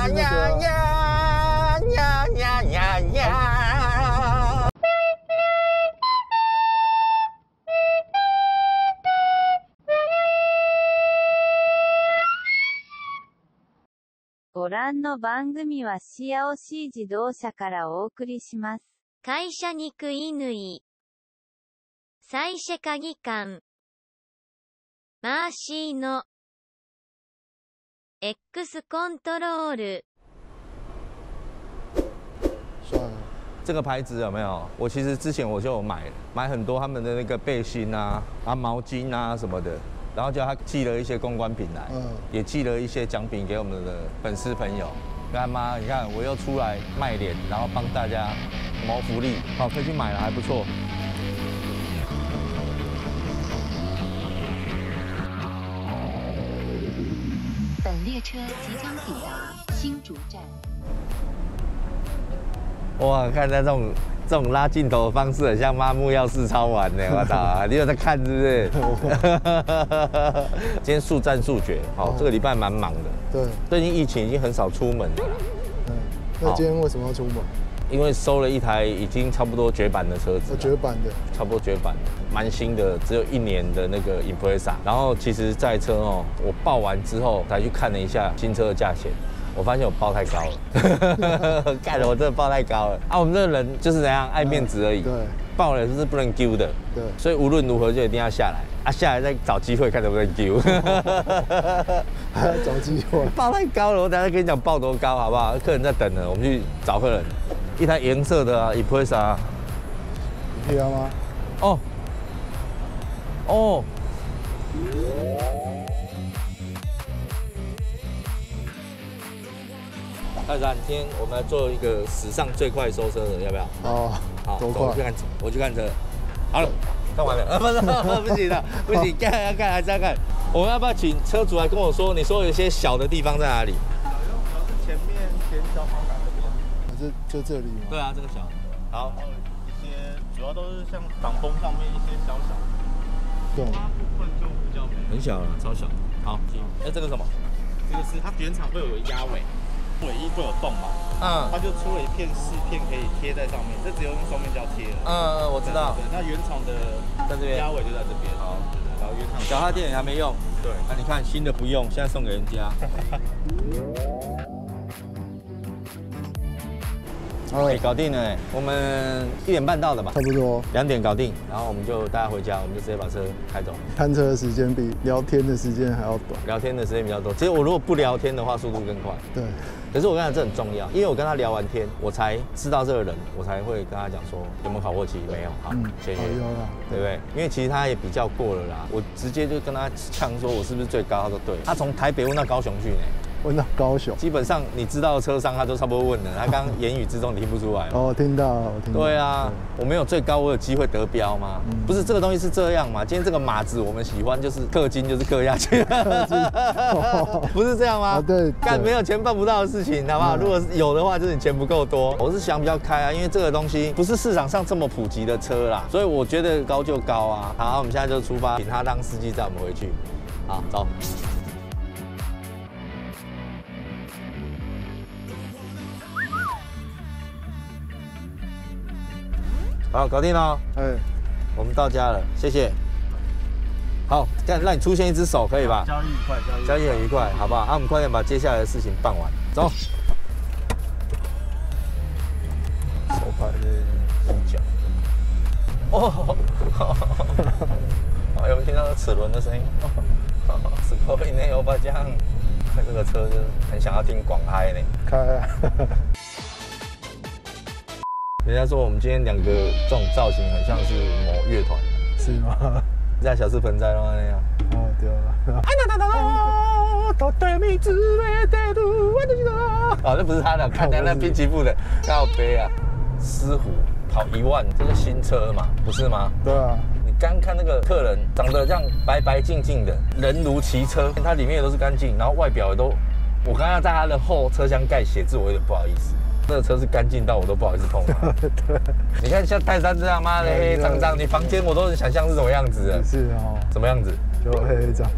是那个ご覧の番組はシアオシー自動車からお送りします。会社肉乾。最シェ鍵館。マーシーの X コントロール。 算了， 这个牌子有没有？我其实之前我就有买很多他们的那个背心啊、毛巾啊什么的，然后叫他寄了一些公关品来，也寄了一些奖品给我们的粉丝朋友。干妈，你看我又出来卖脸，然后帮大家谋福利，好，可以去买了，还不错。 本列车即将抵达新竹站。 哇，看他这种拉镜头的方式，很像妈木曜4超玩呢！我操，你有在看是不是？今天速战速决，好，这个礼拜蛮忙的。 对， 最近疫情已经很少出门了啦。 那今天为什么要出门？ 因为收了一台已经差不多绝版的车子， 绝版的， 差不多绝版的，蛮新的，只有1年的那个 Impreza。然后其实这台车哦，我报完之后才去看了一下新车的价钱，我发现我报太高了，干了我真的报太高了啊！我们这个人就是怎样爱面子而已， 对， 报了就是不能丢的， 对， 所以无论如何就一定要下来啊，下来再找机会看能不能丢， 还要找机会， 报太高了，我等下跟你讲报多高好不好？客人在等呢，我们去找客人。一台颜色的Impreza， 你要吗？ 哦，哦。泰山，今天我们来做一个史上最快收车的，要不要？ 哦， 好， 多快？ 我去看车。好了，看完了。不行了，不行，还是要看。我们要不要请车主来跟我说，你说有一些小的地方在哪里？ 小是前消防杆这边。 就这里吗？ 对啊，这个小。好。 然后一些主要都是像挡风上面一些小小的。 对。 它部分就比较没有。 很小了，超小。好，行。这个什么？ 这个是它原厂会有压尾。尾翼会有洞嘛？它就出了一片饰片可以贴在上面，这只有用双面胶贴了。 我知道。 对，那原厂的在这边， 压尾就在这边。好，然后原厂脚踏垫也还没用。 对， 你看新的不用，现在送给人家。搞定了我们1点半到的吧？ 差不多。 2点搞定，然后我们就大家回家，我们就直接把车开走。 看车的时间比聊天的时间还要短。 聊天的时间比较多，其实我如果不聊天的话，速度更快。 对。 可是我跟他这很重要，因为我跟他聊完天，我才知道这个人，我才会跟他讲说有没有考过期，没有，好，签约， 有了， 对不对？因为其实他也比较过了啦，我直接就跟他呛说我是不是最高，他说对，他从台北问到高雄去呢。 问到高雄， 基本上你知道的车商他都差不多问了，他刚刚言语之中你听不出来。 哦，听到了，我听到。 对啊，我没有最高，我有机会得标吗？不是这个东西是这样嘛？今天这个码子我们喜欢，就是氪金就是氪下去，不是这样吗？ 对， 干没有钱办不到的事情，好不好？如果有的话，就是你钱不够多。我是想比较开啊，因为这个东西不是市场上这么普及的车啦，所以我觉得高就高啊。好，我们现在就出发，请他当司机载我们回去。好，走。好，搞定了。我们到家了，谢谢。好，这样让你出现一只手，可以吧？ 交易愉快， 交易很愉快，好不好？我们快点把接下来的事情办完，走。手牌的一角。哦，有没有听到齿轮的声音？是高音的欧巴酱，这个车就是很想要听广嗨呢。 开啊！ 人家说我们今天2个这种造型很像是某乐团， 是吗？ 在小吃盆栽咯那样。 哦，对了。 哦，那不是他的，看那滨崎步的靠背啊，狮虎跑1万，这是新车嘛，不是吗？ 对啊。 你刚看那个客人长得这样白白净净的，人如其车，它里面也都是干净，然后外表也都，我刚刚在他的后车厢盖写字，我有点不好意思。这个车是干净到我都不好意思碰它。 对， 你看像泰山这样，妈的黑黑脏脏，你房间我都能想象是什么样子的。 是哦。 什么样子？ 就黑黑脏，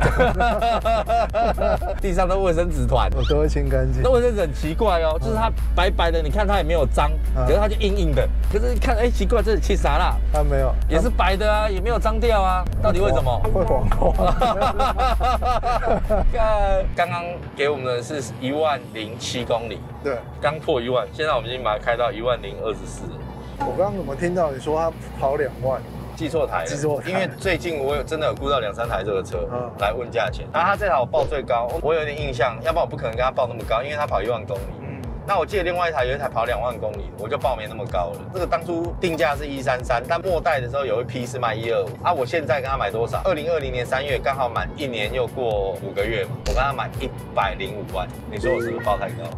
地上的卫生纸团， 我都会清干净。 那卫生纸很奇怪哦，就是它白白的，你看它也没有脏，可是它就硬硬的。可是看，哎，奇怪，这里气啥啦？ 它没有， 也是白的啊，也没有脏掉啊，到底为什么？ 会黄化。 刚刚给我们的是10007公里， 对， 刚破1万，现在我们已经把它开到10024了。 我刚刚怎么听到你说它跑2万？ 记错台了，因为最近我真的有估到2、3台这个车，来问价钱。然后他这台我报最高，我有点印象，要不然我不可能跟他报那么高，因为他跑1万公里。那我记得另外一台有一台跑2万公里，我就报没那么高了。这个当初定价是133，但末代的时候有一批是卖125啊。我现在跟他买多少？2020年3月刚好满1年又过5个月嘛，我跟他买105万。你说我是不是报太高？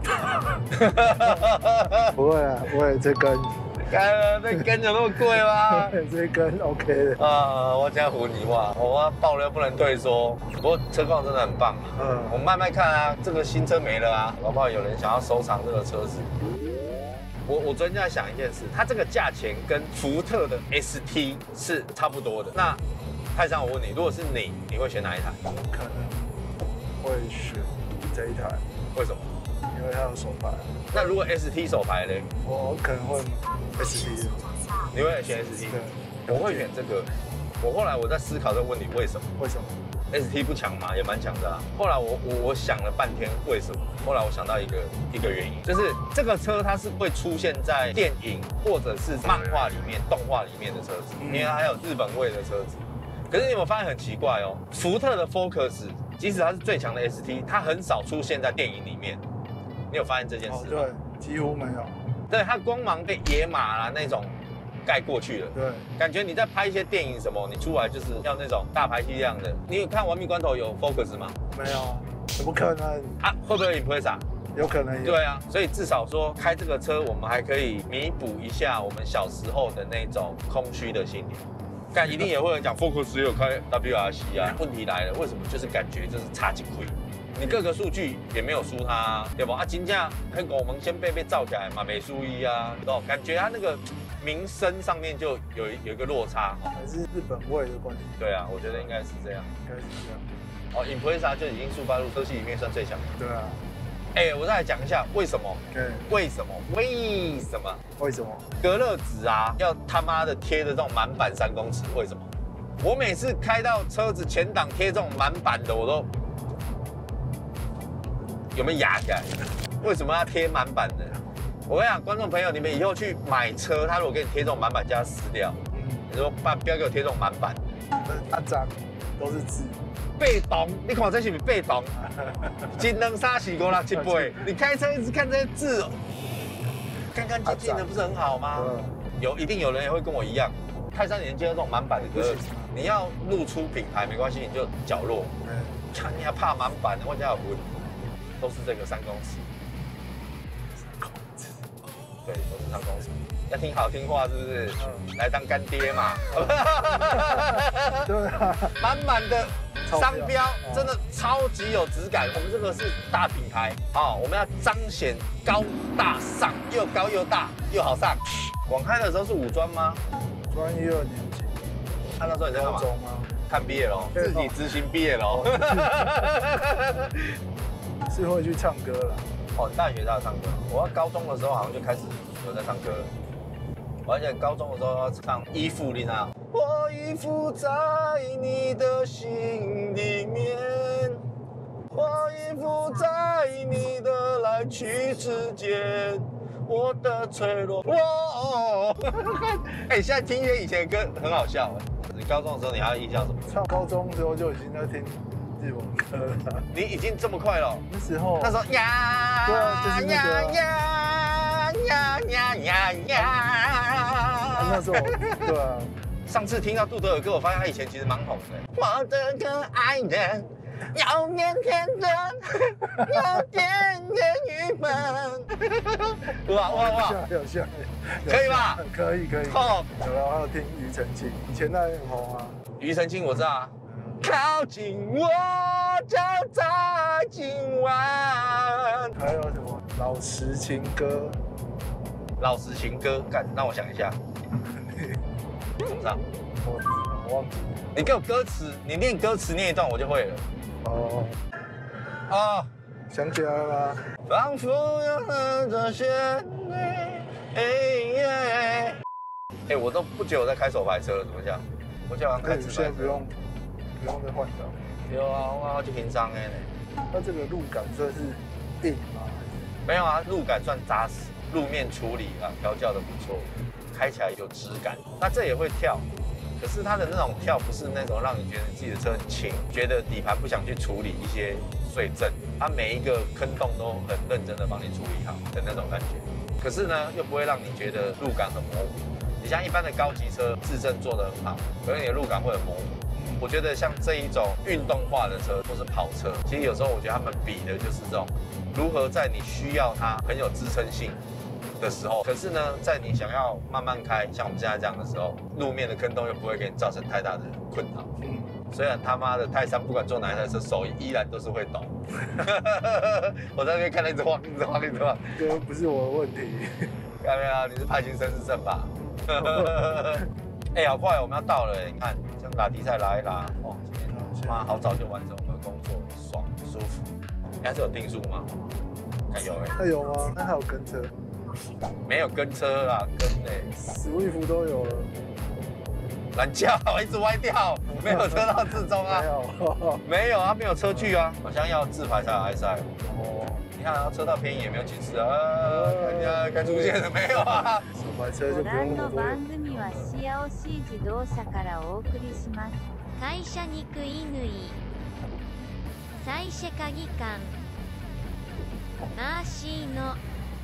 不会啊，不会，这根。 这根有那么贵吗？ 这根 OK 的我这样唬你话，我报了又不能退缩。不过车况真的很棒我慢慢看啊，这个新车没了啊，搞不好有人想要收藏这个车子。我昨天在想一件事，它这个价钱跟福特的 ST 是差不多的。那泰山，我问你，如果是你会选哪一台？ 可能会选这一台。 为什么？ 因为它有手排。 那如果 ST 手排嘞？ 我可能会 ST。 你会选 ST？ 对，我会选这个。我后来我在思考这个问题，为什么？ 为什么 ？ST 不强吗？也蛮强的啊。后来我想了半天，为什么？后来我想到一个原因，就是这个车它是会出现在电影或者是漫画里面、动画里面的车子，因为它还有日本味的车子。可是你有没有发现很奇怪哦？福特的 Focus， 即使它是最强的 ST， 它很少出现在电影里面。你有发现这件事吗？ 对，几乎没有。 对，它光芒被野马啦那种盖过去了。 对， 感觉你在拍一些电影什么，你出来就是要那种大排气量的。你有看《玩命关头》有 Focus 吗？ 没有，怎么可能啊？会不会有 Impreza？ 有可能有。 对啊，所以至少说开这个车，我们还可以弥补一下我们小时候的那种空虚的心灵。但一定也会有人讲 Focus 有开 WRC 啊，问题来了，为什么就是感觉就是差几块？你各个数据也没有输他，对不？金价跟我们先被造起来嘛，没输一啊，感觉他那个名声上面就有一个落差， 还是日本味的关系。 对啊，我觉得应该是这样， 应该是这样。 Impreza 就已经速八路车系里面算最强的。 对啊。 我再来讲一下为什么？为什么？隔热纸啊，要他妈的贴的这种满版3公尺，为什么？我每次开到车子前挡贴这种满版的，我都有没有压起来？为什么要贴满版的？我跟你讲，观众朋友，你们以后去买车，他如果给你贴这种满版，叫他撕掉。你说不要给我贴这种满版， 它脏，都是字。 被动，你看这是不是被动？1、2、3、4、5、6、7、8，你开车一直看这些字，干干净净的，不是很好吗？一定有人也会跟我一样，泰山连接这种满版的歌，你要露出品牌没关系，你就角落。你要怕满版的，我家有纹，都是这个3公尺。对，都是3公尺。要听好听话是不是？来当干爹嘛。 对啊， 满满的商标真的超级有质感。我们这个是大品牌，我们要彰显高大上，又高又大又好上。广开的时候是五专吗？ 专1、2年级。 那时候你在干嘛？ 高中吗？ 看毕业咯，自己执行毕业咯。 是会去唱歌了。 大学在唱歌。我高中的时候好像就开始有在唱歌了。而且高中的时候要唱《依附》啊，我依附在你的心里面，我依附在你的来去之间，我的脆弱。现在听一些以前的歌很好笑。你高中的时候你还有印象什么？ 唱高中的时候就已经在听日文歌了。 你已经这么快了？ 那时候呀， 对啊，就是那个那时候对啊。 上次听到杜德尔歌，我发现他以前其实蛮红的。我的可爱人，要腼腆的，要点点郁闷。哇！ 有像， 可以吧？ 可以。 好， 有啊，还有听庾澄庆，以前那很红啊。 庾澄庆我知道啊。靠近我就在今晚。 还有什么老实情歌？ 老实情歌，让我想一下。怎么唱？ 我忘记。 你给我歌词，你念歌词念一段我就会了。 哦。 啊， 想起来了吗？ 仿佛有了这些。哎，我都不觉得我在开手排车了，怎么讲？我就好像开自排车。 现在不用再换挡。 有啊，我就平常哎。 它这个路感算是硬吗？ 没有啊，路感算扎实，路面处理啊调教的不错，开起来有质感。那这也会跳，可是它的那种跳不是那种让你觉得自己的车很轻，觉得底盘不想去处理一些碎震，它每一个坑洞都很认真的帮你处理好的那种感觉。可是呢，又不会让你觉得路感很模糊。你像一般的高级车，自震做得很好，可是你的路感会很模糊。我觉得像这一种运动化的车或是跑车，其实有时候我觉得他们比的就是这种如何在你需要它很有支撑性的时候，可是呢，在你想要慢慢开，像我们现在这样的时候，路面的坑洞又不会给你造成太大的困扰。虽然他妈的泰山不管坐哪一台车，手依然都是会抖。我在那边看到一直晃，一直晃，一直晃。 这不是我的问题。 看到没有？你是帕金森氏症吧？哎，好快，我们要到了哎！你看，像拉迪赛拉一拉，哦，今天妈好早就完成我们的工作，爽舒服。还是有定速吗？看有哎。 那有吗？那还有跟车？ 没有跟车啦，跟哎。 Swift 都有了。 懒觉一直歪掉，没有车道自中啊。没有啊，没有车距啊，好像要自排才有 EyeSight。哦。你看啊，车道偏移也没有警示啊，该出现的没有啊。 手排车就不用那么多。 はシアオシ自動車からお送りします。会社肉乾最シェ鍵館マーシーの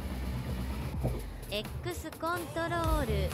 X コントロール。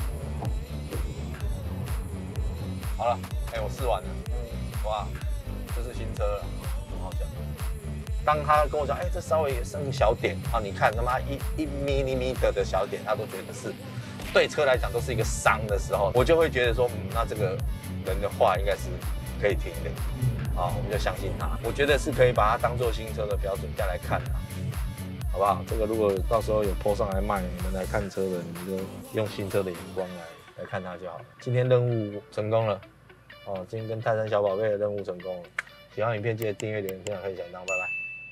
好了，哎，我试完了，哇，这是新车了，很好讲。当他跟我讲，哎，这稍微剩个小点啊，你看他妈一mm的小点，他都觉得是。对车来讲都是一个伤的时候，我就会觉得说，那这个人的话应该是可以听的，啊，我们就相信他。我觉得是可以把它当做新车的标准价来看的，好不好？这个如果到时候有 po 上来卖，你们来看车的，你就用新车的眼光来看它就好了。今天任务成功了，哦，今天跟泰山小宝贝的任务成功了。喜欢影片记得订阅、留言、分享、可以小铃铛，拜拜。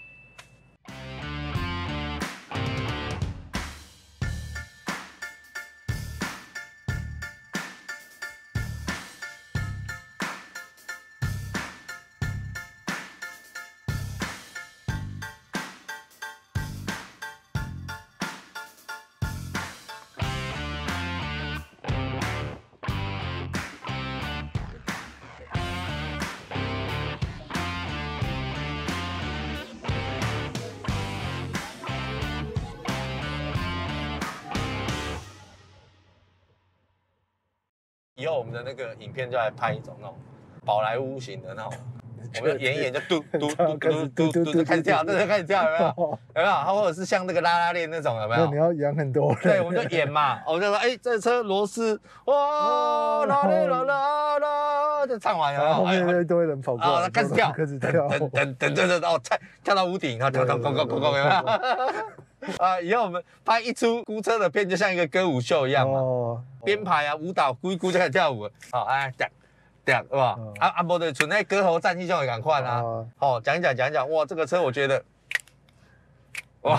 以后我们的那个影片就来拍一种那种宝莱坞型的那种，我们演一演就嘟嘟嘟嘟嘟嘟嘟开始跳，对，开始跳，有没有？有没有？或者是像那个拉拉链那种，有没有？ 那你要演很多人。 对，我们就演嘛，我们就说，哎，这车螺丝，哇啦啦啦啦，就唱完了， 后面一堆人跑过来， 开始跳，噔，哦，跳到屋顶，然后跳，有没有？啊！以后我们拍一出估车的片，就像一个歌舞秀一样嘛，编排啊、舞蹈，估一估就开始跳舞了。好，哎，是吧？啊，不对，存在歌喉战役就很赶快啦。好，讲一讲，哇，这个车我觉得，哇，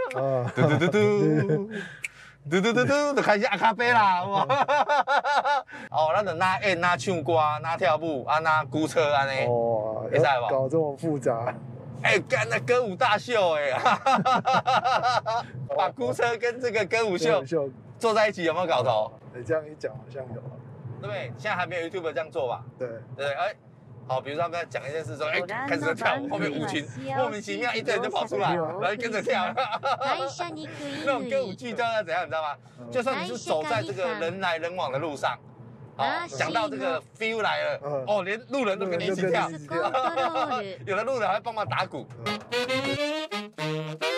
嘟，就开始阿卡贝啦，哇！哦，咱就拿唱歌，拿跳舞，啊，拿估车安尼， 哦， 会使无？ 搞这么复杂。 哎，干那歌舞大秀哎，把估车跟这个歌舞秀做在一起，有没有搞头？ 你这样一讲好像有， 对不对？现在还没有 YouTube 这样做吧？ 对， 哎，好，比如说他们在讲一件事说，哎，开始跳舞，后面舞群莫名其妙一堆人就跑出来，然后跟着跳，那种歌舞剧都要怎样，你知道吗？就算你是走在这个人来人往的路上。想到这个 feel 来了，哦，连路人都跟你一起跳，有的路人还会帮忙打鼓。